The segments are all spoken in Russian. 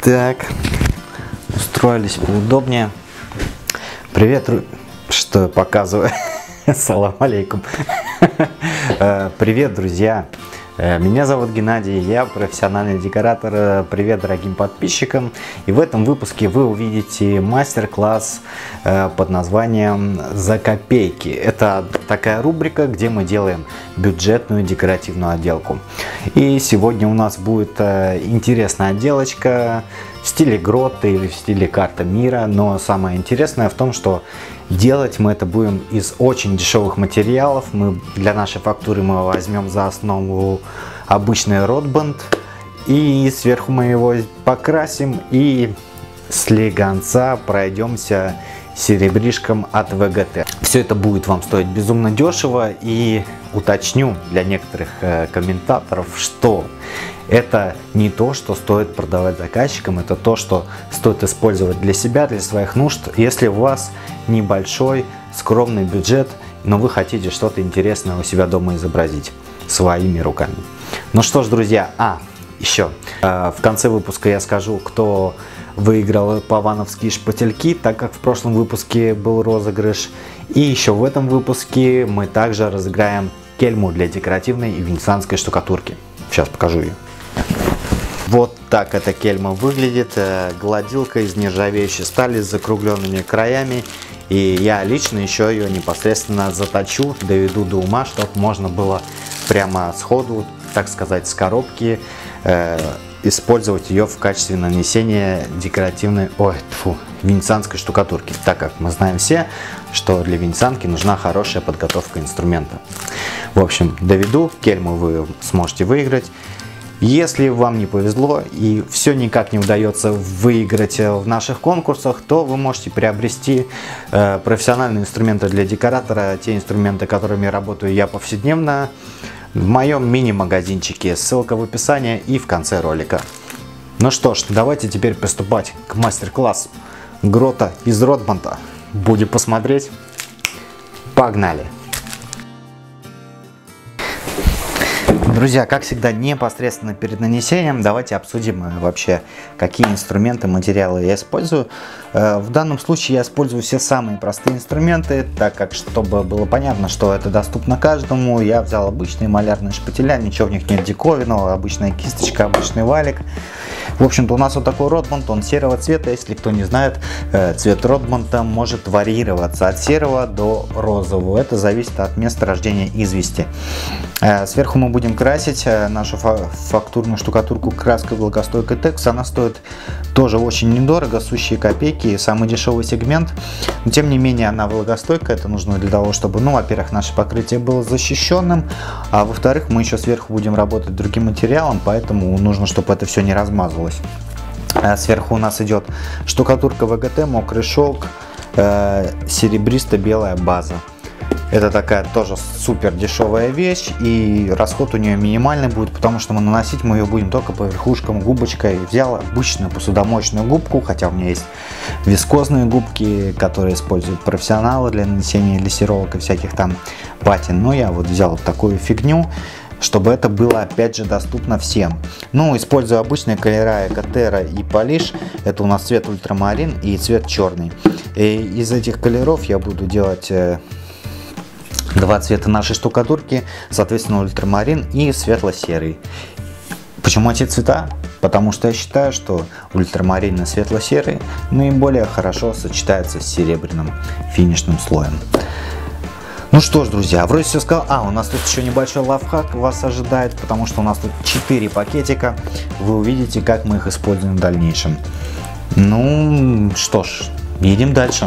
Так, устроились поудобнее. Привет, что я показываю? Салам алейкум. Привет, друзья. Меня зовут Геннадий, я профессиональный декоратор. Привет дорогим подписчикам. И в этом выпуске вы увидите мастер-класс под названием «За копейки». Это такая рубрика, где мы делаем бюджетную декоративную отделку. И сегодня у нас будет интересная отделочка в стиле грота или в стиле карта мира. Но самое интересное в том, что делать мы это будем из очень дешевых материалов. Для нашей фактуры мы возьмем за основу обычный ротбанд. И сверху мы его покрасим и слегонца пройдемся серебришком от ВГТ. Все это будет вам стоить безумно дешево. И уточню для некоторых комментаторов, что это не то, что стоит продавать заказчикам, это то, что стоит использовать для себя, для своих нужд. Если у вас небольшой, скромный бюджет, но вы хотите что-то интересное у себя дома изобразить своими руками. Ну что ж, друзья, еще в конце выпуска я скажу, кто выиграл павановские шпательки, так как в прошлом выпуске был розыгрыш. И еще в этом выпуске мы также разыграем кельму для декоративной и венецианской штукатурки. Сейчас покажу ее. Вот так эта кельма выглядит. Гладилка из нержавеющей стали с закругленными краями. И я лично еще ее непосредственно заточу, доведу до ума, чтобы можно было прямо сходу, так сказать, с коробки использовать ее в качестве нанесения декоративной, венецианской штукатурки, так как мы знаем все, что для венецианки нужна хорошая подготовка инструмента. В общем, доведу, кельму вы сможете выиграть. Если вам не повезло и все никак не удается выиграть в наших конкурсах, то вы можете приобрести профессиональные инструменты для декоратора, те инструменты, которыми работаю я повседневно, в моем мини-магазинчике. Ссылка в описании и в конце ролика. Ну что ж, давайте теперь приступать к мастер-классу грота из ротбанда. Будем посмотреть. Погнали! Друзья, как всегда, непосредственно перед нанесением давайте обсудим вообще, какие инструменты, материалы я использую. В данном случае я использую все самые простые инструменты, так как, чтобы было понятно, что это доступно каждому, я взял обычные малярные шпателя, ничего в них нет диковинного, обычная кисточка, обычный валик. В общем-то, у нас вот такой ротбанд, он серого цвета. Если кто не знает, цвет ротбанда может варьироваться от серого до розового. Это зависит от места рождения извести. Сверху мы будем красить нашу фактурную штукатурку краской влагостойкой Текс. Она стоит тоже очень недорого, сущие копейки, самый дешевый сегмент. Но тем не менее она влагостойкая. Это нужно для того, чтобы, во-первых, наше покрытие было защищенным, а во-вторых, мы еще сверху будем работать другим материалом, поэтому нужно, чтобы это все не размазывалось. Сверху у нас идет штукатурка ВГТ, мокрый шелк, серебристо-белая база. Это такая тоже супер дешевая вещь, и расход у нее минимальный будет, потому что наносить мы ее будем только по верхушкам губочкой. Взял обычную посудомоечную губку, хотя у меня есть вискозные губки, которые используют профессионалы для нанесения лессировок и всяких там патин. Но я вот взял вот такую фигню, чтобы это было опять же доступно всем. Использую обычные колера Экотера и Полиш. Это у нас цвет ультрамарин и цвет черный. И из этих колеров я буду делать два цвета нашей штукатурки, соответственно, ультрамарин и светло-серый. Почему эти цвета? Потому что я считаю, что ультрамарин и светло-серый наиболее хорошо сочетаются с серебряным финишным слоем. Ну что ж, друзья, вроде все сказал. У нас тут еще небольшой лайфхак вас ожидает, потому что у нас тут 4 пакетика. Вы увидите, как мы их используем в дальнейшем. Ну что ж, едем дальше.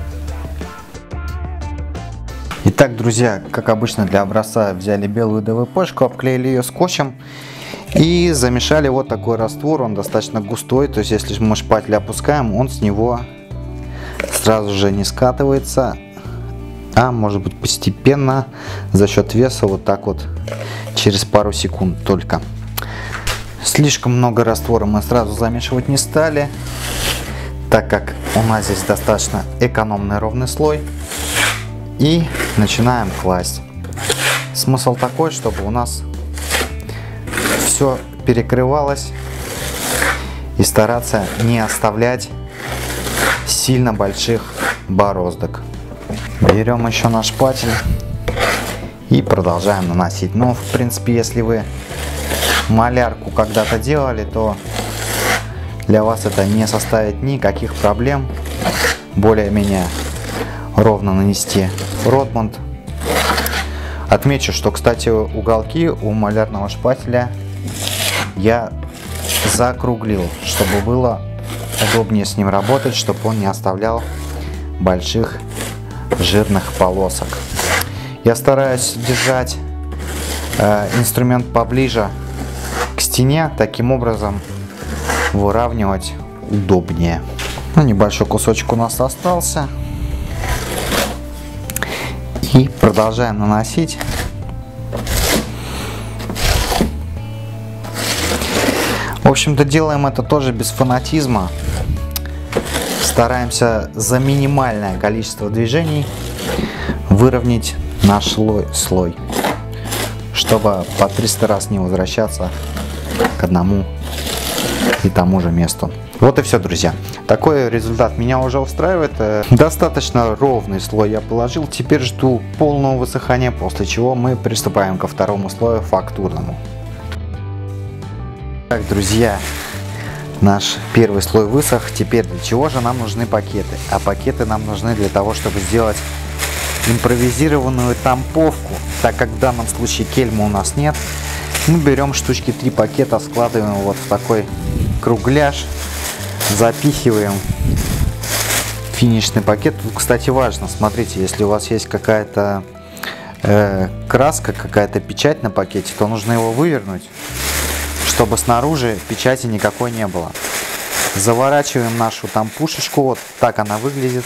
Итак, друзья, как обычно для образца взяли белую ДВПшку, обклеили ее скотчем и замешали вот такой раствор. Он достаточно густой, то есть если мы шпатель опускаем, он с него сразу же не скатывается, а может быть постепенно за счет веса вот так вот через пару секунд только. Слишком много раствора мы сразу замешивать не стали, так как у нас здесь достаточно экономный ровный слой. И начинаем класть. Смысл такой, чтобы у нас все перекрывалось и стараться не оставлять сильно больших бороздок. Берем еще наш шпатель и продолжаем наносить. Ну, в принципе, если вы малярку когда-то делали, то для вас это не составит никаких проблем более-менее ровно нанести ротмунд. Отмечу, что, кстати, уголки у малярного шпателя я закруглил, чтобы было удобнее с ним работать, чтобы он не оставлял больших жирных полосок. Я стараюсь держать инструмент поближе к стене, таким образом выравнивать удобнее. Ну, небольшой кусочек у нас остался. И продолжаем наносить. В общем-то, делаем это тоже без фанатизма. Стараемся за минимальное количество движений выровнять наш слой, чтобы по 300 раз не возвращаться к одному и тому же месту. Вот и все, друзья. Такой результат меня уже устраивает. Достаточно ровный слой я положил. Теперь жду полного высыхания, после чего мы приступаем ко второму слою, фактурному. Так, друзья, наш первый слой высох. Теперь для чего же нам нужны пакеты? А пакеты нам нужны для того, чтобы сделать импровизированную тамповку. Так как в данном случае кельма у нас нет, мы берем штучки 3 пакета, складываем вот в такой кругляш, запихиваем финишный пакет. Тут, кстати, важно, смотрите, если у вас есть какая-то краска, какая-то печать на пакете, то нужно его вывернуть, чтобы снаружи печати никакой не было. Заворачиваем нашу тампушечку, вот так она выглядит.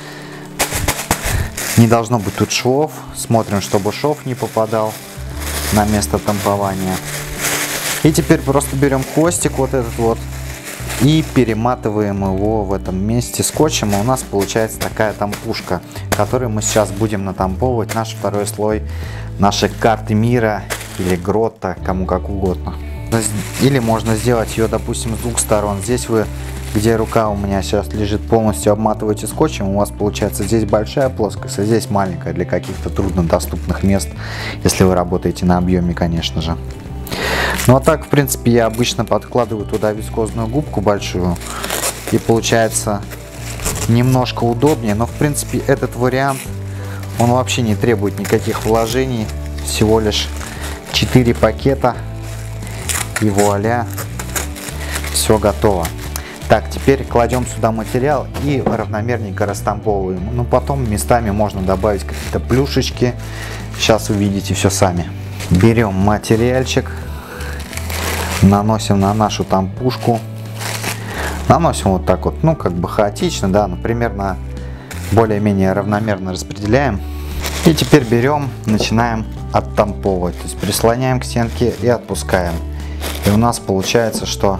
Не должно быть тут швов. Смотрим, чтобы шов не попадал на место тампования. И теперь просто берем хвостик вот этот вот и перематываем его в этом месте скотчем. И у нас получается такая тампушка, которую мы сейчас будем натамповывать наш второй слой нашей карты мира или грота, кому как угодно. Или можно сделать ее, допустим, с двух сторон. Здесь вы, где рука у меня сейчас лежит, полностью обматываете скотчем. У вас получается здесь большая плоскость, а здесь маленькая для каких-то труднодоступных мест, если вы работаете на объеме, конечно же. Ну а так, в принципе, я обычно подкладываю туда вискозную губку большую, и получается немножко удобнее. Но в принципе этот вариант, он вообще не требует никаких вложений, всего лишь 4 пакета. И вуаля, все готово. Так, теперь кладем сюда материал и равномерненько растамповываем. Ну, потом местами можно добавить какие-то плюшечки. Сейчас увидите все сами. Берем материальчик, наносим на нашу тампушку. Наносим вот так вот, ну, как бы хаотично, да, ну, примерно более-менее равномерно распределяем. И теперь берем, начинаем оттамповывать. То есть прислоняем к стенке и отпускаем. И у нас получается, что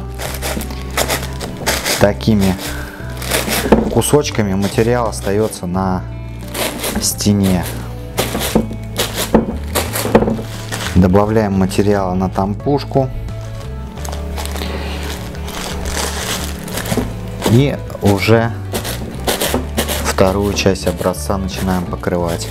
такими кусочками материал остается на стене. Добавляем материала на тампушку. И уже вторую часть образца начинаем покрывать.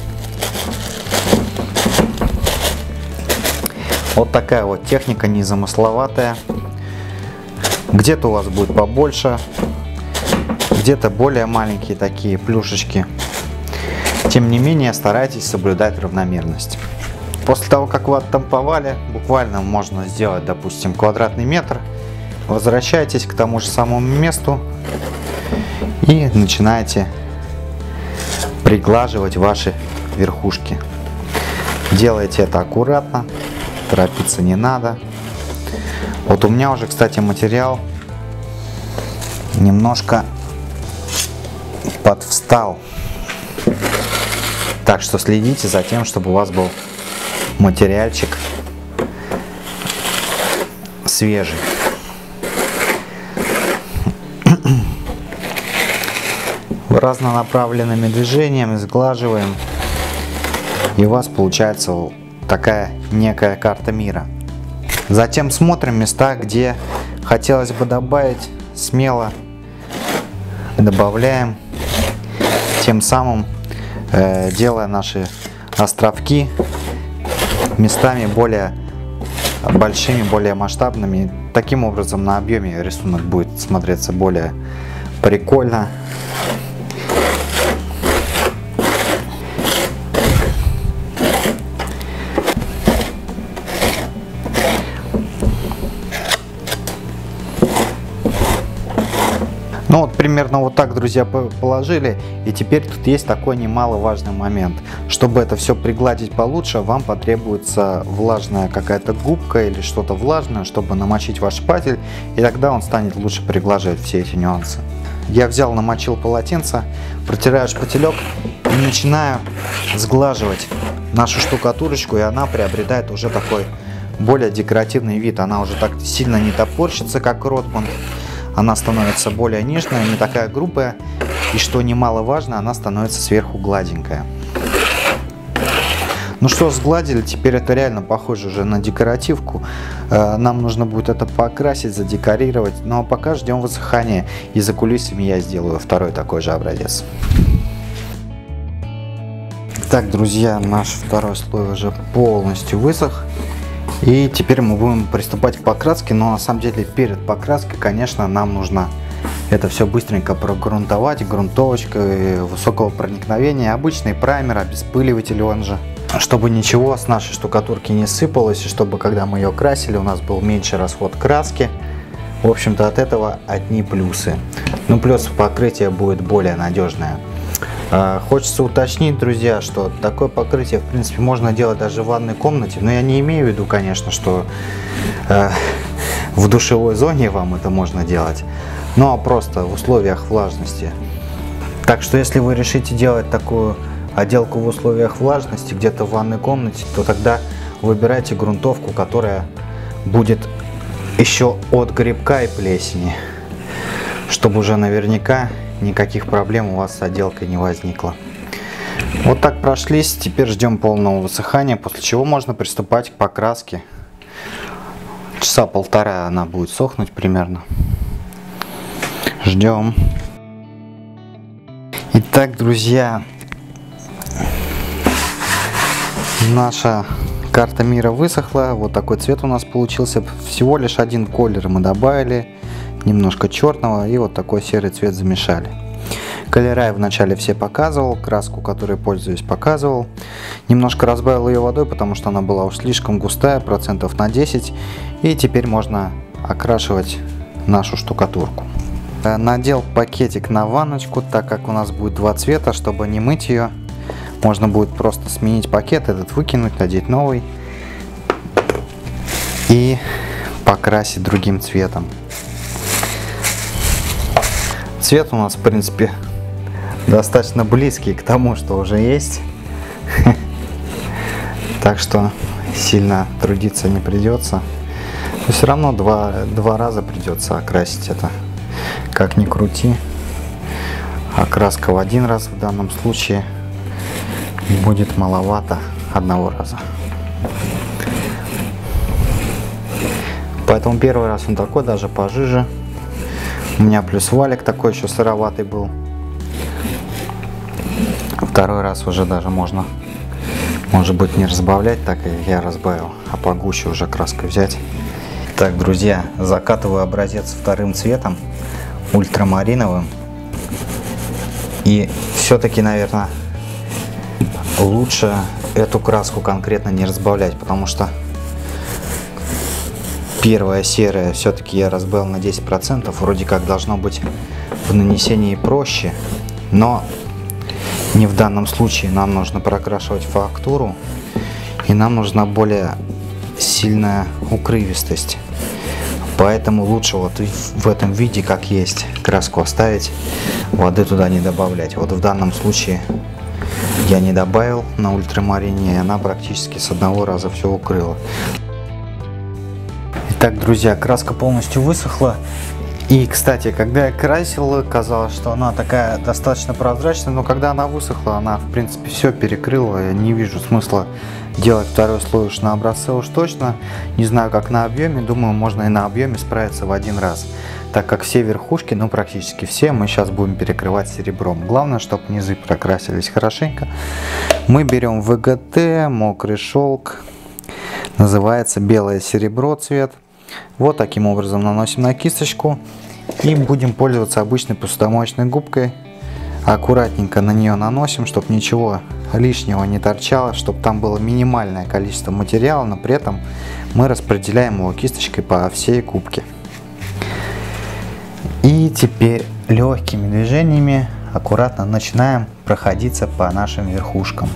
Вот такая вот техника, незамысловатая. Где-то у вас будет побольше, где-то более маленькие такие плюшечки. Тем не менее, старайтесь соблюдать равномерность. После того, как вы оттамповали, буквально можно сделать, допустим, квадратный метр. Возвращайтесь к тому же самому месту и начинаете приглаживать ваши верхушки. Делайте это аккуратно. Торопиться не надо. Вот у меня уже, кстати, материал немножко подвстал. Так что следите за тем, чтобы у вас был материальчик свежий. Разнонаправленными движениями сглаживаем, и у вас получается такая некая карта мира. Затем смотрим места, где хотелось бы добавить смело добавляем, тем самым делая наши островки местами более большими, более масштабными. Таким образом на объеме рисунок будет смотреться более прикольно. Ну вот примерно вот так, друзья, положили. И теперь тут есть такой немаловажный момент. Чтобы это все пригладить получше, вам потребуется влажная какая-то губка или что-то влажное, чтобы намочить ваш шпатель, и тогда он станет лучше приглаживать все эти нюансы. Я взял, намочил полотенце, протираю шпателек и начинаю сглаживать нашу штукатурочку, и она приобретает уже такой более декоративный вид. Она уже так сильно не топорщится, как Ротман. Она становится более нежная, не такая грубая, и что немаловажно, она становится сверху гладенькая. Ну что, сгладили, теперь это реально похоже уже на декоративку. Нам нужно будет это покрасить, задекорировать, ну а пока ждем высыхания, и за кулисами я сделаю второй такой же образец. Так, друзья, наш второй слой уже полностью высох. И теперь мы будем приступать к покраске, но на самом деле перед покраской, конечно, нам нужно это все быстренько прогрунтовать грунтовочкой высокого проникновения, обычный праймер, обеспыливатель он же, чтобы ничего с нашей штукатурки не сыпалось, и чтобы когда мы ее красили, у нас был меньше расход краски. В общем-то, от этого одни плюсы. Ну, плюс покрытие будет более надежное. Хочется уточнить, друзья, что такое покрытие в принципе можно делать даже в ванной комнате, но я не имею в виду, конечно, что в душевой зоне вам это можно делать, но просто в условиях влажности. Так что если вы решите делать такую отделку в условиях влажности где-то в ванной комнате, то тогда выбирайте грунтовку, которая будет еще от грибка и плесени, чтобы уже наверняка никаких проблем у вас с отделкой не возникло. Вот так прошлись, теперь ждем полного высыхания, после чего можно приступать к покраске. Часа полтора она будет сохнуть примерно. Ждем. Итак, друзья, наша карта мира высохла. Вот такой цвет у нас получился. Всего лишь один колер мы добавили. Немножко черного и вот такой серый цвет замешали. Колера я вначале все показывал, краску, которой пользуюсь, показывал. Немножко разбавил ее водой, потому что она была уж слишком густая, процентов на 10. И теперь можно окрашивать нашу штукатурку. Надел пакетик на ванночку, так как у нас будет два цвета, чтобы не мыть ее. Можно будет просто сменить пакет, этот выкинуть, надеть новый и покрасить другим цветом. Цвет у нас, в принципе, достаточно близкий к тому, что уже есть. Так что сильно трудиться не придется. Но все равно два раза придется окрасить это. Как ни крути. Окраска в один раз в данном случае будет маловато одного раза. Поэтому первый раз он такой, даже пожиже. У меня плюс валик такой еще сыроватый был. Второй раз уже даже можно, может быть, не разбавлять, так и я разбавил, а погуще уже краской взять. Так, друзья, закатываю образец вторым цветом, ультрамариновым. И все-таки, наверное, лучше эту краску конкретно не разбавлять, потому что первая серая все-таки я разбавил на 10%, вроде как должно быть в нанесении проще, но не в данном случае. Нам нужно прокрашивать фактуру, и нам нужна более сильная укрывистость. Поэтому лучше вот в этом виде, как есть, краску оставить, воды туда не добавлять. Вот в данном случае я не добавил на ультрамарине, и она практически с одного раза все укрыла. Итак, друзья, краска полностью высохла. И, кстати, когда я красил, казалось, что она такая достаточно прозрачная, но когда она высохла, она, в принципе, все перекрыла. Я не вижу смысла делать второй слой уж на образце уж точно. Не знаю, как на объеме. Думаю, можно и на объеме справиться в один раз. так как все верхушки, ну практически все, мы сейчас будем перекрывать серебром. Главное, чтобы низы прокрасились хорошенько. Мы берем ВГТ, мокрый шелк, называется белое серебро цвет. Вот таким образом наносим на кисточку и будем пользоваться обычной посудомоечной губкой. Аккуратненько на нее наносим, чтобы ничего лишнего не торчало, чтобы там было минимальное количество материала, но при этом мы распределяем его кисточкой по всей губке. И теперь легкими движениями аккуратно начинаем проходиться по нашим верхушкам.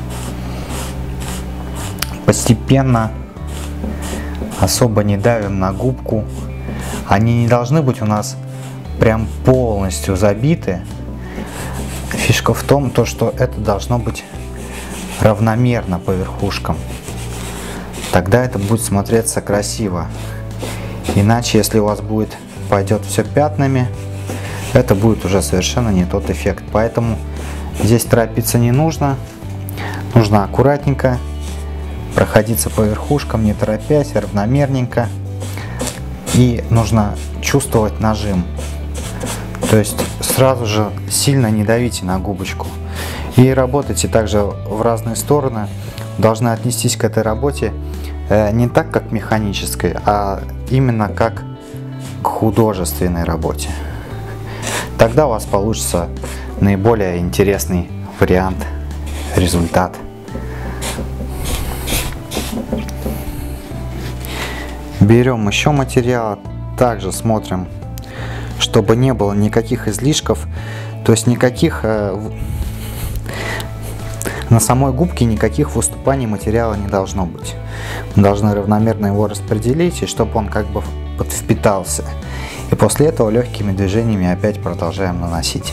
Постепенно, особо не давим на губку. Они не должны быть у нас прям полностью забиты. Фишка в том, что это должно быть равномерно по верхушкам. Тогда это будет смотреться красиво. Иначе, если у вас пойдет все пятнами, это будет уже совершенно не тот эффект. Поэтому здесь торопиться не нужно. Нужно аккуратненько проходиться по верхушкам, не торопясь, равномерненько. И нужно чувствовать нажим. То есть сразу же сильно не давите на губочку. И работайте также в разные стороны. Должны отнестись к этой работе не так, как к механической, а именно как к художественной работе. Тогда у вас получится наиболее интересный вариант, результат. Берем еще материал, также смотрим, чтобы не было никаких излишков, то есть никаких на самой губке никаких выступаний материала не должно быть. Мы должны равномерно его распределить, и чтобы он как бы подвпитался. И после этого легкими движениями опять продолжаем наносить.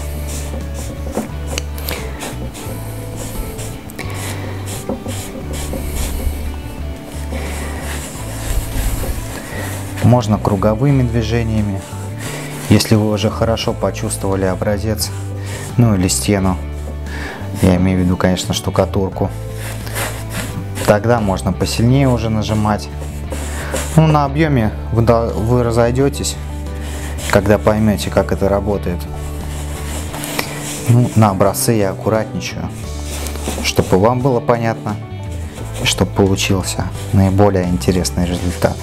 Можно круговыми движениями. Если вы уже хорошо почувствовали образец, ну или стену, я имею в виду, конечно, штукатурку, тогда можно посильнее уже нажимать. Ну, на объеме вы разойдетесь, когда поймете, как это работает. Ну, на образцы я аккуратничаю, чтобы вам было понятно, и чтобы получился наиболее интересный результат.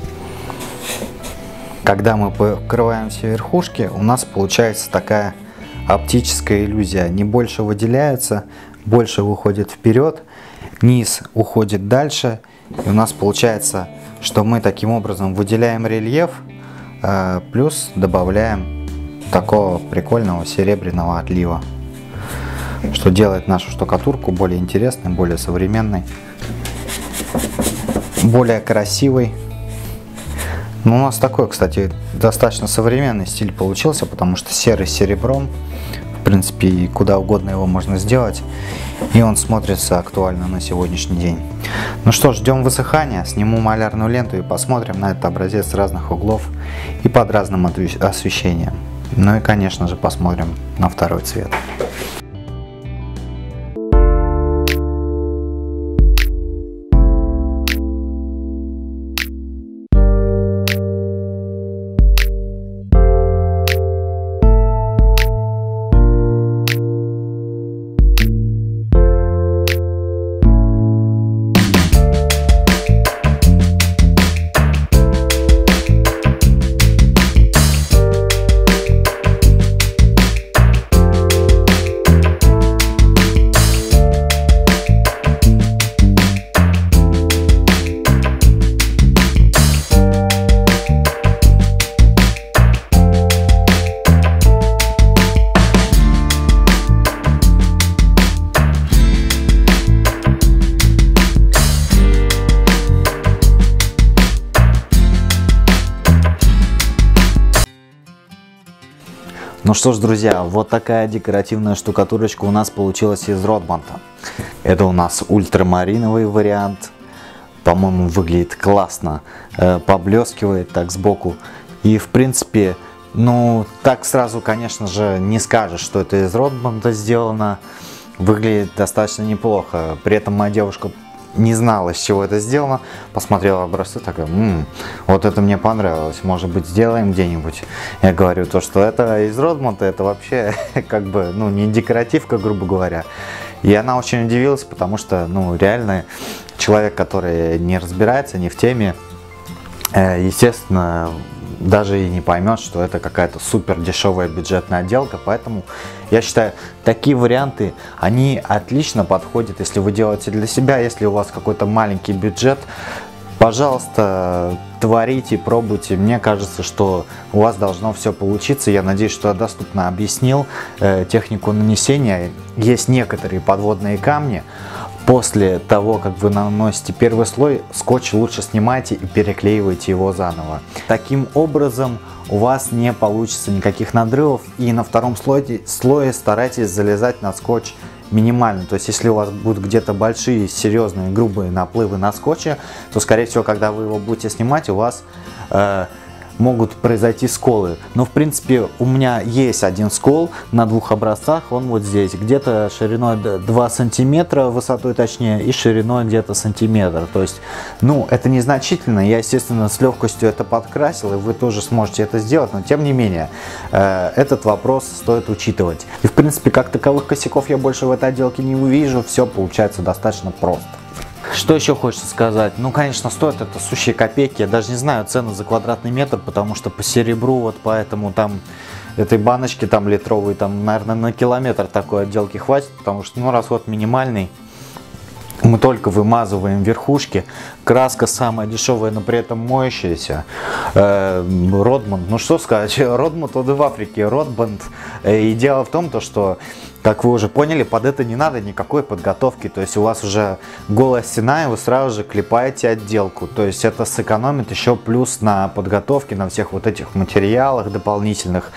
Когда мы покрываем все верхушки, у нас получается такая оптическая иллюзия. Они больше выделяются, больше выходит вперед, низ уходит дальше. И у нас получается, что мы таким образом выделяем рельеф, плюс добавляем такого прикольного серебряного отлива, что делает нашу штукатурку более интересной, более современной, более красивой. Ну, у нас такой, кстати, достаточно современный стиль получился, потому что серый с серебром, в принципе, и куда угодно его можно сделать, и он смотрится актуально на сегодняшний день. Ну что, ждем высыхания, сниму малярную ленту и посмотрим на этот образец с разных углов и под разным освещением. Ну и, конечно же, посмотрим на второй цвет. Ну что ж, друзья, вот такая декоративная штукатурочка у нас получилась из Родмонта. Это у нас ультрамариновый вариант. По-моему, выглядит классно, поблескивает так сбоку. И в принципе, ну так сразу, конечно же, не скажешь, что это из Родмонта сделано. Выглядит достаточно неплохо. При этом моя девушка не знал, из чего это сделано. Посмотрел образцы, такая, вот это мне понравилось, может быть, сделаем где-нибудь. Я говорю, то, что это из Родмонта, это вообще как бы, ну, не декоративка, грубо говоря. И она очень удивилась, потому что, ну, реально человек, который не разбирается, не в теме, естественно, даже и не поймет, что это какая-то супер дешевая бюджетная отделка. Поэтому я считаю, такие варианты, они отлично подходят, если вы делаете для себя. Если у вас какой-то маленький бюджет, пожалуйста, творите, пробуйте. Мне кажется, что у вас должно все получиться. Я надеюсь, что я доступно объяснил технику нанесения. Есть некоторые подводные камни. После того, как вы наносите первый слой, скотч лучше снимайте и переклеивайте его заново. Таким образом у вас не получится никаких надрывов. И на втором слое старайтесь залезать на скотч минимально. То есть, если у вас будут где-то большие, серьезные, грубые наплывы на скотче, то, скорее всего, когда вы его будете снимать, у вас могут произойти сколы. Но, в принципе, у меня есть один скол на двух образцах. Он вот здесь, где-то шириной 2 сантиметра, высотой точнее, и шириной где-то сантиметр. То есть, ну, это незначительно. Я, естественно, с легкостью это подкрасил, и вы тоже сможете это сделать. Но, тем не менее, этот вопрос стоит учитывать. И, в принципе, как таковых косяков я больше в этой отделке не увижу. Все получается достаточно просто. Что еще хочется сказать? Ну, конечно, стоит это сущие копейки. Я даже не знаю цену за квадратный метр, потому что по серебру, вот поэтому там этой баночки там литровой, там, наверное, на километр такой отделки хватит, потому что, ну, расход минимальный. Мы только вымазываем верхушки. Краска самая дешевая, но при этом моющаяся. Родмонд, ну что сказать, Родмонд он и в Африке. Родмонд. И дело в том, что, как вы уже поняли, под это не надо никакой подготовки. То есть у вас уже голая стена, и вы сразу же клепаете отделку. То есть это сэкономит еще плюс на подготовке, на всех вот этих материалах дополнительных.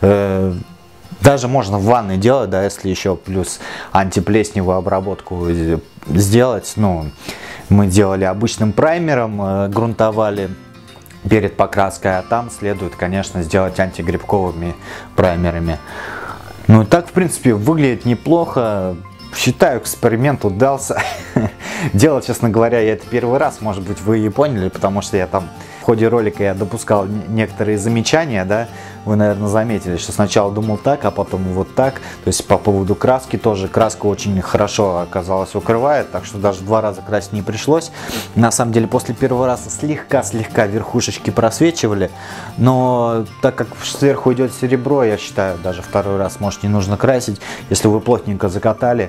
Даже можно в ванной делать, да, если еще плюс антиплесневую обработку сделать. Ну, мы делали обычным праймером, грунтовали перед покраской, а там следует, конечно, сделать антигрибковыми праймерами. Ну, так, в принципе, выглядит неплохо. Считаю, эксперимент удался. Делать, честно говоря, я это первый раз, может быть, вы и поняли, потому что я там в ходе ролика я допускал некоторые замечания, да, вы, наверное, заметили, что сначала думал так, а потом вот так. То есть по поводу краски тоже, краска очень хорошо оказалась укрывает, так что даже 2 раза красить не пришлось. На самом деле, после первого раза слегка верхушечки просвечивали, но так как сверху идет серебро, я считаю, даже 2-й раз, может, не нужно красить. Если вы плотненько закатали,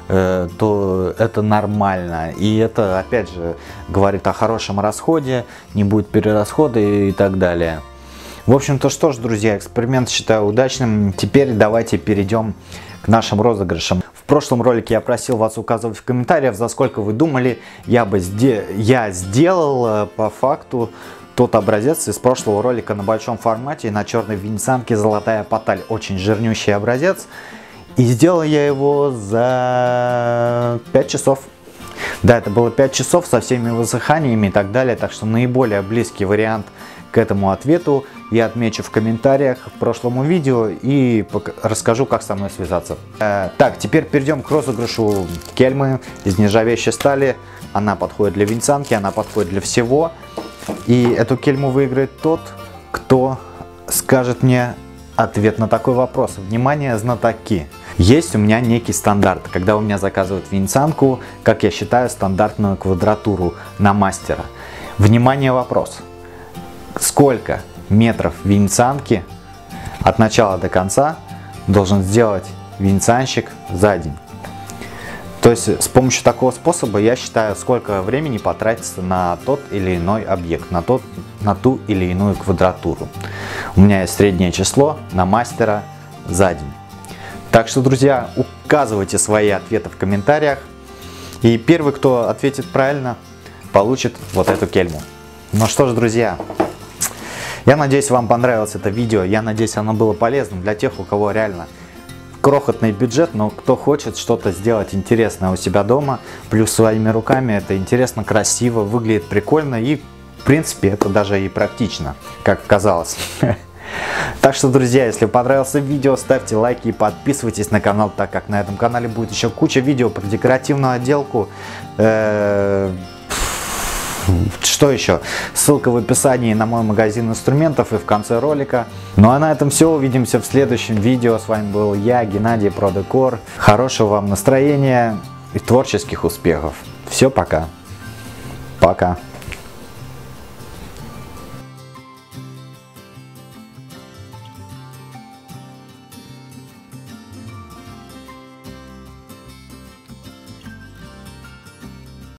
то это нормально. И это, опять же, говорит о хорошем расходе, не будет перерасхода и так далее. В общем-то, что ж, друзья, эксперимент считаю удачным. Теперь давайте перейдем к нашим розыгрышам. В прошлом ролике я просил вас указывать в комментариях, за сколько вы думали, я сделал по факту тот образец из прошлого ролика на большом формате на черной венецианке «Золотая Поталь». Очень жирнющий образец. И сделал я его за 5 часов. Да, это было 5 часов со всеми высыханиями и так далее. Так что наиболее близкий вариант к этому ответу я отмечу в комментариях в прошлом видео и расскажу, как со мной связаться. Так, теперь перейдем к розыгрышу кельмы из нержавеющей стали. Она подходит для венецианки, она подходит для всего. И эту кельму выиграет тот, кто скажет мне ответ на такой вопрос. Внимание, знатоки! Есть у меня некий стандарт, когда у меня заказывают венецианку, как я считаю, стандартную квадратуру на мастера. Внимание, вопрос. Сколько метров венецианки от начала до конца должен сделать венецианщик за день? То есть с помощью такого способа я считаю, сколько времени потратится на тот или иной объект, на ту или иную квадратуру. У меня есть среднее число на мастера за день. Так что, друзья, указывайте свои ответы в комментариях. И первый, кто ответит правильно, получит вот эту кельму. Ну что ж, друзья, я надеюсь, вам понравилось это видео. Я надеюсь, оно было полезным для тех, у кого реально крохотный бюджет, но кто хочет что-то сделать интересное у себя дома, плюс своими руками. Это интересно, красиво, выглядит прикольно и, в принципе, это даже и практично, как оказалось. Так что, друзья, если понравилось видео, ставьте лайки и подписывайтесь на канал, так как на этом канале будет еще куча видео про декоративную отделку. Что еще? Ссылка в описании на мой магазин инструментов и в конце ролика. Ну а на этом все. Увидимся в следующем видео. С вами был я, Геннадий, ProDecor. Хорошего вам настроения и творческих успехов. Все, пока. Пока.